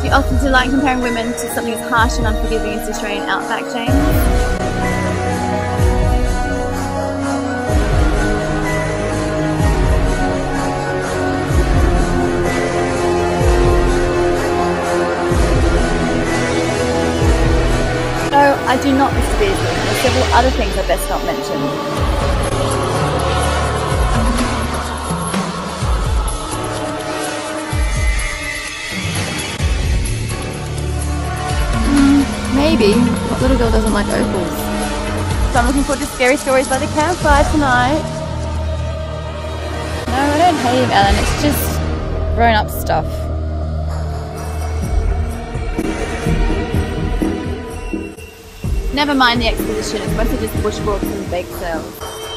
You often delight comparing women to something as harsh and unforgiving as the Australian outback, James. No, I do not, Mr. Beasley. There are several other things I best not mention. Maybe. What little girl doesn't like opals? So I'm looking forward to scary stories by the campfire tonight. No, I don't hate him, Ellen. It's just grown-up stuff. Never mind the exposition. It's mostly just bushwalks and bake sales.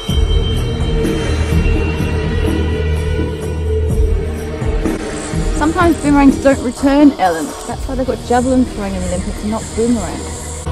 Sometimes boomerangs don't return, Ellen. That's why they've got javelin throwing in the Olympics and not boomerangs.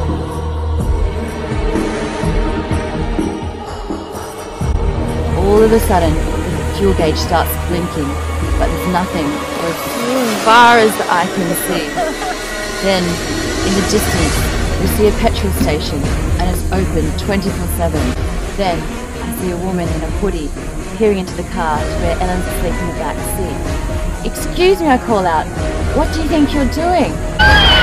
All of a sudden, the fuel gauge starts blinking, but there's nothing for as far as the eye can see. Then, in the distance, we see a petrol station, and it's open 24/7. Then, I see a woman in a hoodie peering into the car to where Ellen's asleep in the back seat. Excuse me, I call out. What do you think you're doing?